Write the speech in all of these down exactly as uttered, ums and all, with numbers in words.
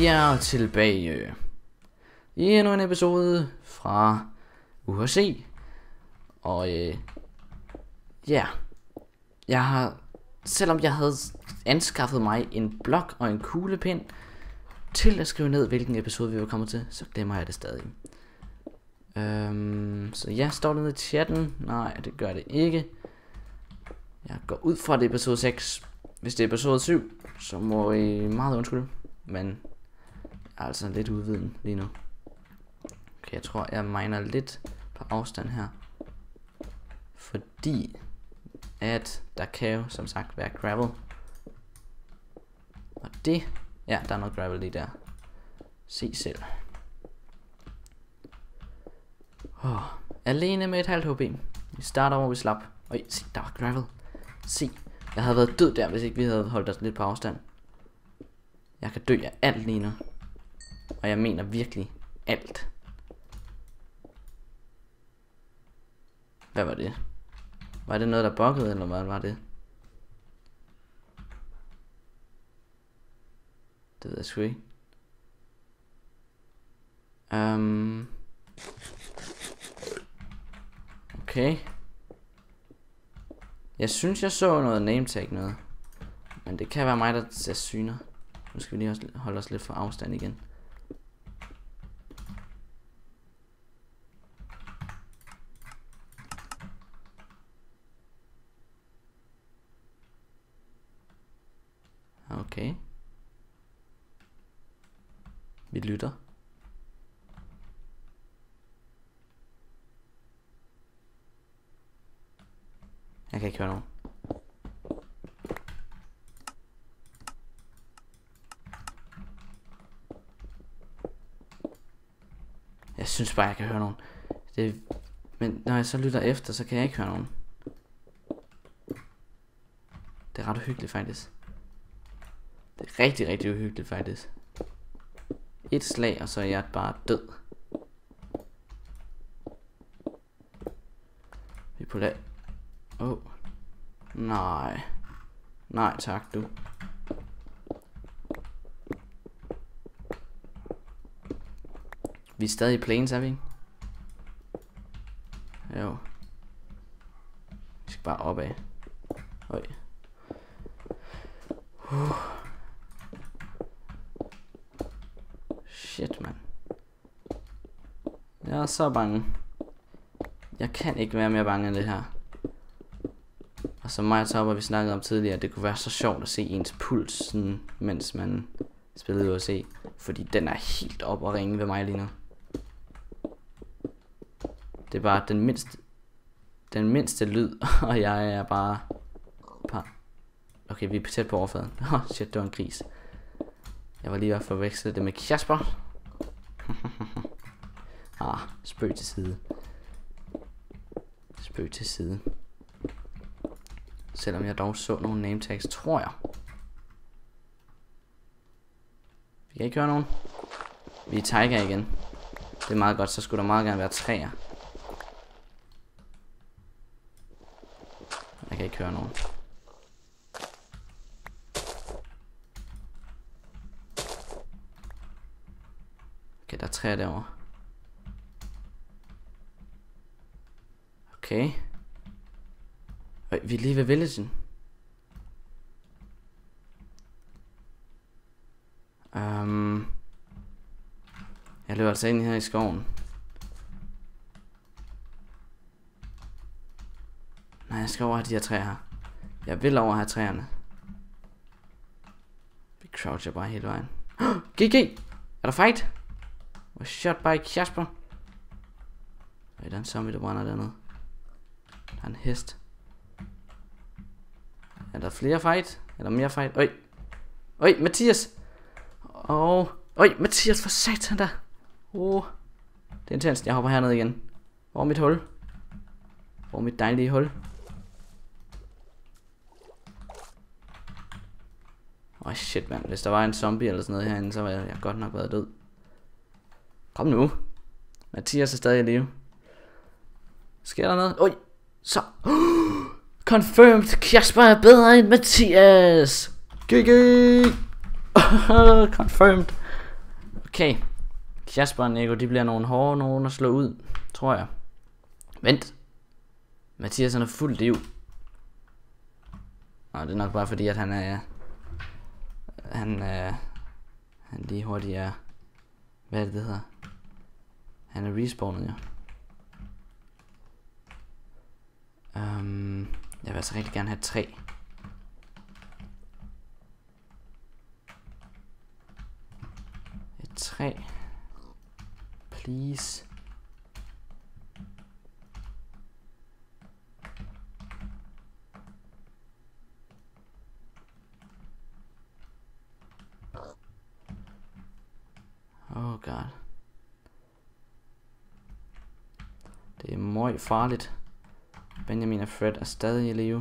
Vi er tilbage i endnu en episode fra U H C. Og øh, ja, jeg har, selvom jeg havde anskaffet mig en blok og en kuglepind til at skrive ned, hvilken episode vi var kommet til, så glemmer jeg det stadig. Øhm, så ja, står det nede i chatten? Nej, det gør det ikke. Jeg går ud fra det episode seks. Hvis det er episode syv, så må I meget undskylde. Men jeg er altså lidt udviden lige nu. Okay, jeg tror jeg miner lidt på afstand her. Fordi at der kan jo som sagt være gravel. Og det, ja, der er noget gravel lige der. Se selv. Oh, alene med et halvt H P. Vi starter hvor vi slap. Øj, se, der var gravel. Se, jeg havde været død der, hvis ikke vi havde holdt os lidt på afstand. Jeg kan dø af alt lige nu. Og jeg mener virkelig alt. Hvad var det? Var det noget der buggede, eller hvad var det? Det ved jeg sgu ikke. Um, okay. Jeg synes jeg så noget nametag noget. Men det kan være mig der ser syner. Nu skal vi lige også holde os lidt for afstand igen. Okay. Vi lytter. Jeg kan ikke høre nogen. Jeg synes bare jeg kan høre nogen. Det, men når jeg så lytter efter, så kan jeg ikke høre nogen. Det er ret uhyggeligt faktisk. Det er rigtig, rigtig uhyggeligt faktisk. Et slag, og så er jeg bare død. Vi er på lag. Åh. Oh. Nej. Nej tak du. Vi er stadig i plains, er vi ikke? Jo. Vi skal bare opad. Øj. Uh. Shit, mand. Jeg er så bange. Jeg kan ikke være mere bange end det her. Og som mig og Topper, vi snakkede om tidligere, det kunne være så sjovt at se ens puls, sådan, mens man spillede U H C. Fordi den er helt op og ringe ved mig lige nu. Det er bare den mindste, den mindste lyd, og jeg er bare... Par. Okay, vi er tæt på overfladen. Åh, oh, shit, det var en gris. Jeg var lige ved at forveksle det med Kasper. Ah, spøg til side. Spøg til side. Selvom jeg dog så nogle name tags, tror jeg. Vi kan ikke høre nogen. Vi er tiger igen. Det er meget godt, så skulle der meget gerne være træer. Jeg kan ikke høre nogen. Okay, der er træer derovre. Okay. Øh, vi er lige ved villagen. Um, jeg løber altså ind her i skoven. Nej, jeg skal over de her træer her. Jeg vil over have træerne. Vi croucher bare hele vejen. G G! Er der fight? Was shot by Kasper. Der er en zombie der brænder dernede. Der er en hest. Er der flere fight? Eller mere fight? Øj! Øj, Mathias! Åh! Oh. Øj, Mathias, for satan der! Åh! Oh. Det er intenst, jeg hopper herned igen. Hvor er mit hul? Hvor er mit dejlige hul? Åh oh, shit mand, hvis der var en zombie eller sådan noget herinde, så var jeg, jeg godt nok været død. Kom nu. Mathias er stadig i live. Sker der noget? Oj, så. Confirmed, Kasper er bedre end Mathias. G G. Confirmed. Okay. Kasper og Nico, de bliver nogle hårde nogen at slå ud, tror jeg. Vent. Mathias han er fuld liv. Nå, det er nok bare fordi, at han er... Han er... Han lige hurtigt er... Hvad er det, det hedder? Han er respawnet, ja. Um, jeg vil altså rigtig gerne have tre. Et træ. Please. Oh god. Det er meget farligt. Benjamin og Fred er stadig i live.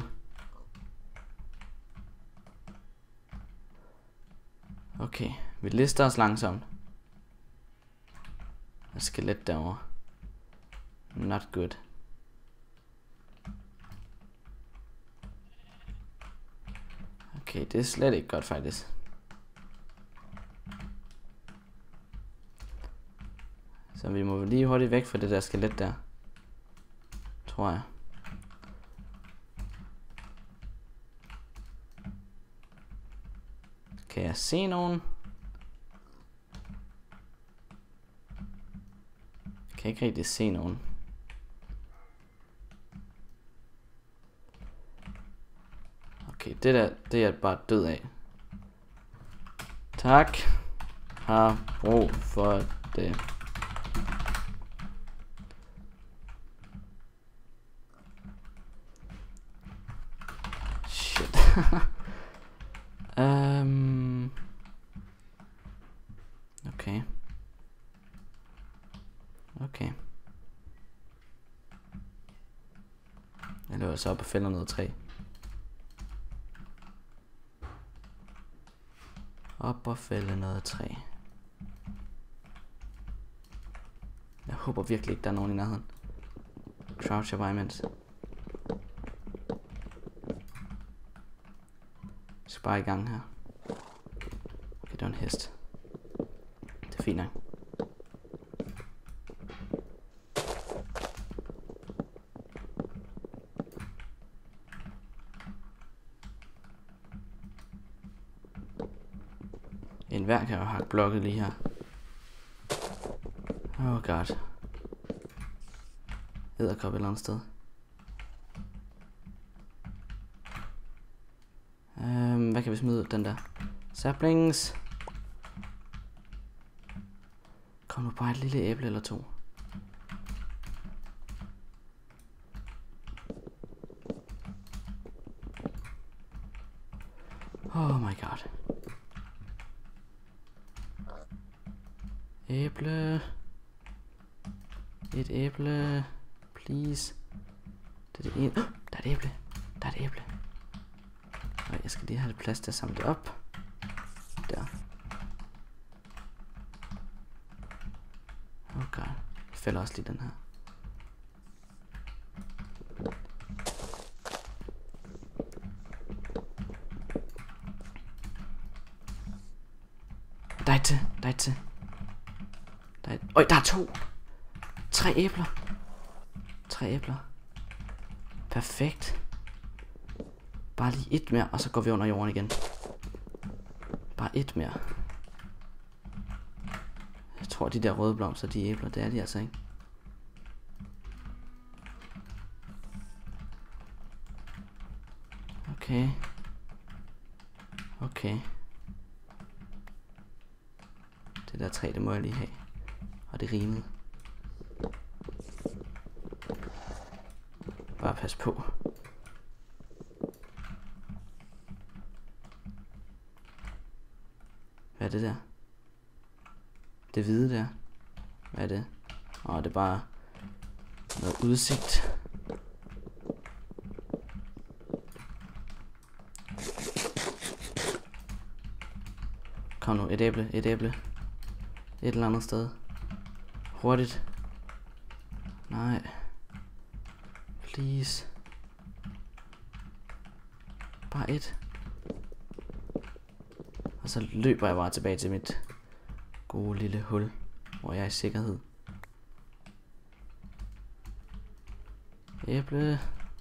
Okay, vi lister os langsomt. Der er skelet derovre. Not good. Okay, det er slet ikke godt faktisk. Så vi må lige hurtigt væk fra det der skelet der. Tror jeg. Kan jeg se nogen? Jeg kan ikke rigtig se nogen. Okay, det der, det er jeg bare død af. Tak. Har brug for det. Shit. um, okay. Okay. Jeg løber så op og fælder noget træ. Op og fælde noget træ. Jeg håber virkelig ikke, der er nogen i nærheden. Crouch bare imens. Jeg skal bare i gang her. Okay, det var en hest. Det er fint nok. En hver kan jo have blokket lige her. Oh god. Edderkop et eller andet sted. Um, hvad kan vi smide ud den der? Saplings. Kom nu bare et lille æble eller to. Oh my god. Æble. Et æble. Please. Det er det ene. Oh, der er et æble. Der er et æble. Og jeg skal lige have det plads til at samle det op. Der. Okay. Jeg fælder også lige den her. Der er et til. Der er et til. Der er et. Øj, der er to. Tre æbler. Tre æbler. Perfekt. Bare lige et mere, og så går vi under jorden igen. Bare et mere. Jeg tror, de der røde blomster, de æbler, det er de altså ikke. Okay. Okay. Det der træ, det må jeg lige have. Og det rimede. Bare pas på. Hvad er det der? Det hvide der. Hvad er det? Åh, det er bare noget udsigt. Kom nu, et æble, et æble. Et eller andet sted. Hurtigt. Nej. Please. Bare et. Og så løber jeg bare tilbage til mit gode lille hul, hvor jeg er i sikkerhed. Æble.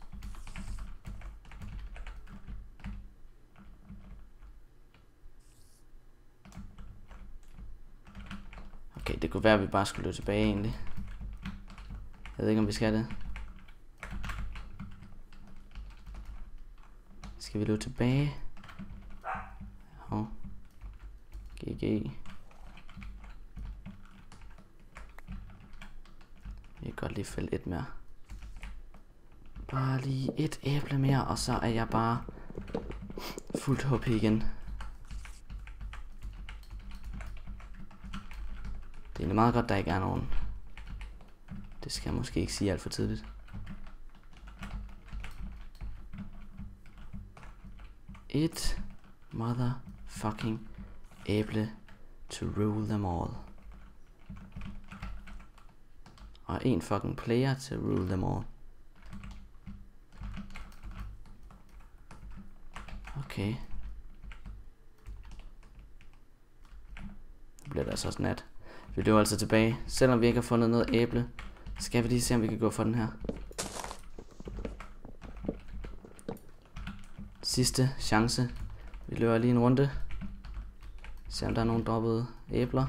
Okay, det kunne være, at vi bare skulle løbe tilbage egentlig. Jeg ved ikke, om vi skal det. Skal vi løbe tilbage? Hov. G G. Jeg kan godt lige fælde et mere. Bare lige et æble mere, og så er jeg bare fuldt H P igen. Det er egentlig meget godt, der ikke er nogen. Det skal jeg måske ikke sige alt for tidligt. Et motherfucking æble to rule them all. Og en fucking player to rule them all. Okay. Nu bliver det altså også nat. Vi løber altså tilbage. Selvom vi ikke har fundet noget æble, skal vi lige se, om vi kan gå for den her. Sidste chance. Vi løber lige en runde. Se om der er nogle droppede æbler.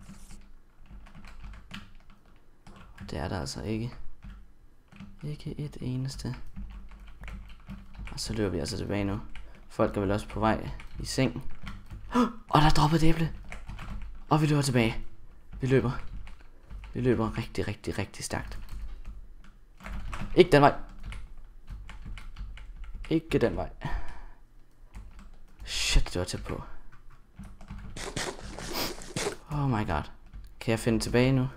Det er der altså ikke. Ikke et eneste. Og så løber vi altså tilbage nu. Folk er vel også på vej i seng. Og der er droppet et æble. Og vi løber tilbage. Vi løber. Vi løber rigtig, rigtig, rigtig stærkt. Ikke den vej. Ikke den vej. Shit, det var tæt på. Oh my god. Kan jeg finde tilbage nu?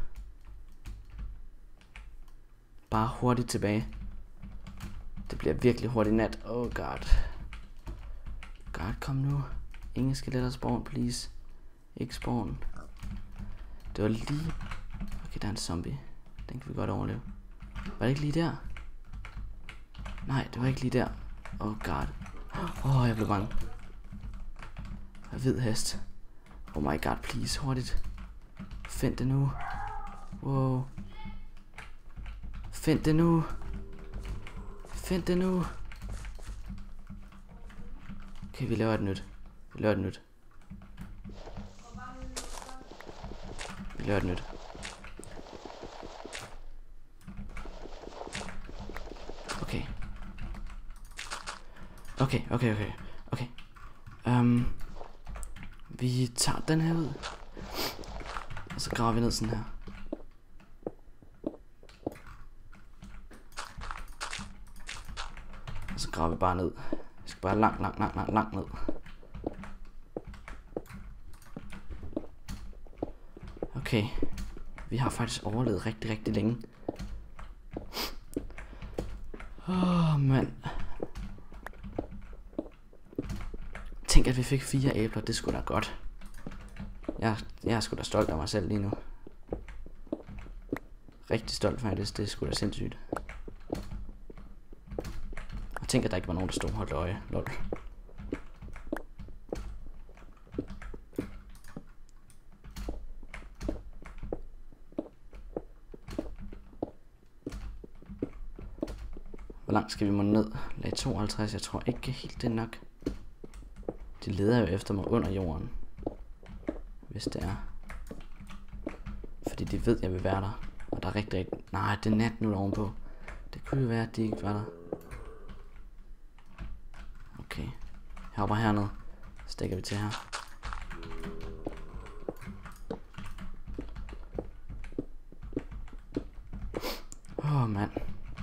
Bare hurtigt tilbage. Det bliver virkelig hurtigt nat. Oh god. God, kom nu. Ingen skeletter spawn, please. Ikke spawn. Det var lige... Okay, der er en zombie. Den kan vi godt overleve. Var det ikke lige der? Nej, det var ikke lige der. Oh god. Åh, oh, jeg blev bange. Jeg hvid hest. Oh my god, please, hurtigt. Find det nu. Wow. Find det nu. Find det nu. Okay, vi laver et nyt. Vi laver et nyt. Vi laver et nyt. Okay. Okay, okay, okay. Okay. Um, vi tager den her ud. Og så graver vi ned sådan her. Og så graver vi bare ned. Vi skal bare langt, langt, langt, langt, langt ned. Okay. Vi har faktisk overlevet rigtig, rigtig længe. Åh, oh, mand. Tænk, at vi fik fire æbler. Det skulle da godt. Jeg, jeg er sgu da stolt af mig selv lige nu. Rigtig stolt faktisk. Det er sgu da sindssygt. Og tænk, at der ikke var nogen, der stod og holdt øje. Lol. Hvor langt skal vi må ned? Lag tooghalvtreds. Jeg tror ikke helt det er nok. De leder jo efter mig under jorden. Hvis det er. Fordi de ved, jeg vil være der. Og der er rigtig, rigtig... Nej, det er nat nu ovenpå. Det kunne jo være, at de ikke var der. Okay. Jeg hopper herned. Så stikker vi til her. Åh, oh, mand.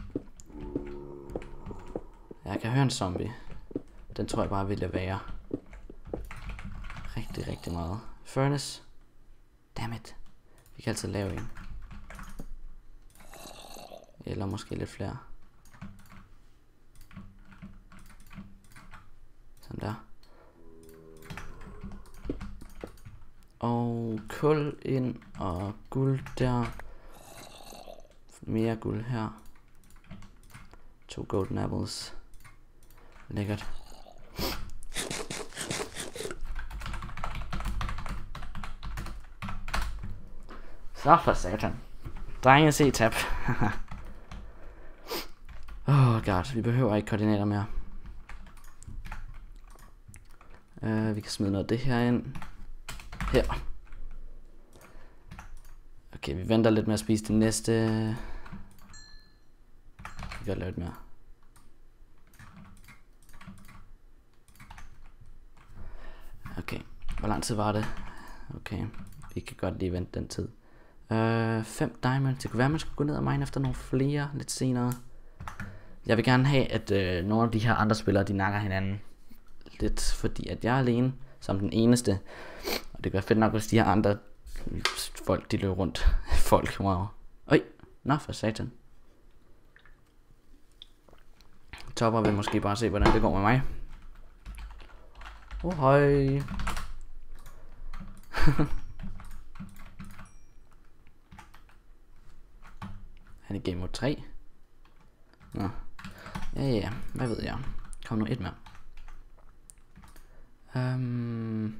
Jeg kan høre en zombie. Den tror jeg bare vil være. Rigtig, rigtig meget. Furnace. Dammit. Vi kan altid lave en. Eller måske lidt flere. Sådan der. Og kul ind og guld der. Mere guld her. To golden apples. Lækkert. Så for satan. Drenge, se tab. Åh, oh god, vi behøver ikke koordinater mere. Uh, vi kan smide noget af det her ind. Her. Okay, vi venter lidt med at spise det næste. Vi kan lave lidt mere. Okay, hvor lang tid var det? Okay, vi kan godt lige vente den tid. Øh, fem diamonds. Det kunne være, man skulle gå ned og mine efter nogle flere lidt senere. Jeg vil gerne have, at øh, nogle af de her andre spillere, de nakker hinanden lidt, fordi at jeg er alene som den eneste. Og det kan være fedt nok, hvis de her andre folk, de løber rundt. Folk, wow. Øj, nå for satan. Topper vil måske bare se, hvordan det går med mig. Oh, høj. Han er game mode tre. Nå. Ja, ja, hvad ved jeg. Kom nu et mere. Um,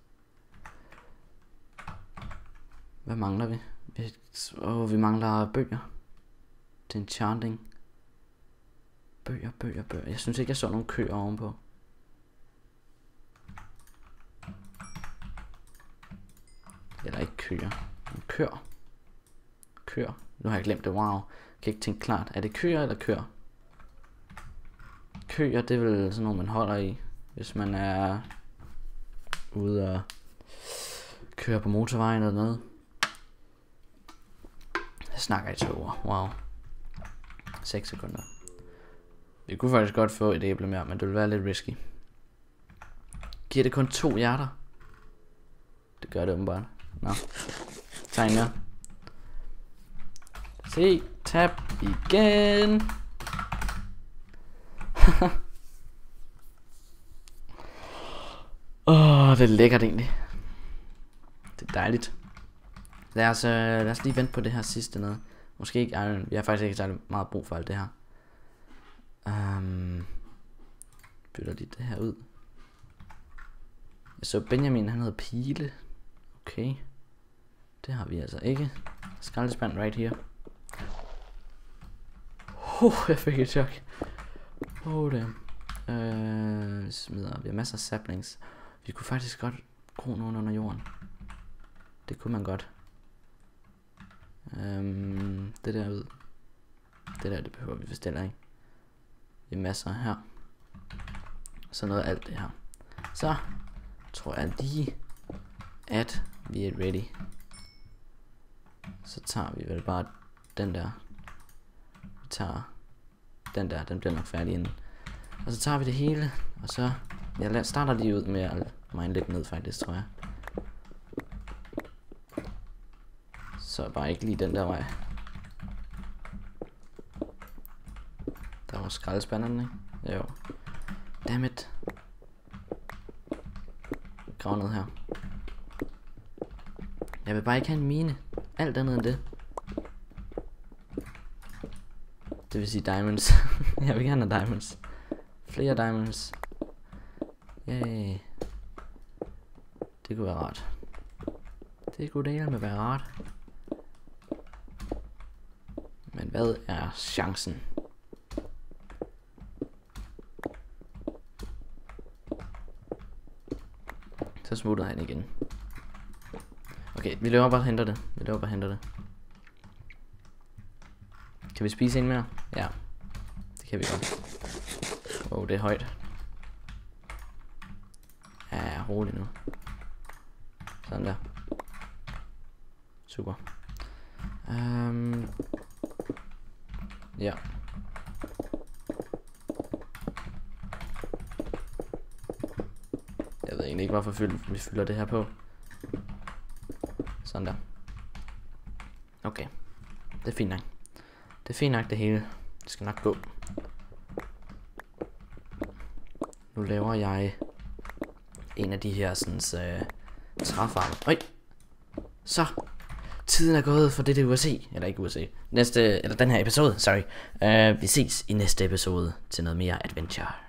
hvad mangler vi? Vi, oh, vi mangler bøger. Til enchanting. Bøger, bøger, bøger. Jeg synes ikke, jeg så nogen køer ovenpå. Eller ikke køer. Køer. Køer. Nu har jeg glemt det. Wow. Jeg kan ikke tænke klart. Er det køer eller køer? Køer, det er vel sådan noget, man holder i, hvis man er ude og køre på motorvejen eller noget. Jeg snakker i to ord. Wow. seks sekunder. Vi kunne faktisk godt få et æble mere, men det ville være lidt risky. Giver det kun to hjerter? Det gør det åbenbart. Nå. Tegn mere. Se, tab igen. Åh, oh, det er lækkert egentlig. Det er dejligt. Lad os, uh, lad os lige vente på det her sidste noget. Måske ikke iron. Vi har faktisk ikke særlig meget brug for alt det her. Um, bytter lige det her ud. Jeg så Benjamin, han havde pile. Okay. Det har vi altså ikke. Skraldespand right here. Oh, jeg fik et chok. Oh damn. Øh, smider. Vi har masser af saplings. Vi kunne faktisk godt gro nogen under jorden. Det kunne man godt. Um, det der ud. Det der, det behøver vi vist heller ikke. Vi har masser her. Så noget af alt det her. Så tror jeg lige, at vi er ready. Så tager vi vel bare den der. Vi tager den der, den bliver nok færdig inden. Og så tager vi det hele, og så jeg starter lige ud med at mine lidt ned faktisk, tror jeg. Så bare ikke lige den der vej. Der var skraldespanderne, ikke? Jo. Dammit. Grav ned her. Jeg vil bare ikke have en mine. Alt andet end det. Det vil sige diamonds. Jeg vil gerne have diamonds. Flere diamonds. Yay. Det kunne være rart. Det kunne det med være rart. Men hvad er chancen? Så smutter han igen. Okay, vi løber bare og henter det. Vi løber bare og henter det. Kan vi spise en mere? Ja. Det kan vi godt. Åh, oh, det er højt. Ja, rolig nu. Sådan der. Super. Um, ja. Jeg ved egentlig ikke, hvorfor vi fylder det her på. Sådan der. Okay. Det er fint nok. Det er fint nok det hele. Det skal nok gå. Nu laver jeg en af de her sådan øh, træfarme. Øj. Så. Tiden er gået for det det U S A. Eller ikke U S A. Næste, eller den her episode, sorry. Uh, vi ses i næste episode til noget mere adventure.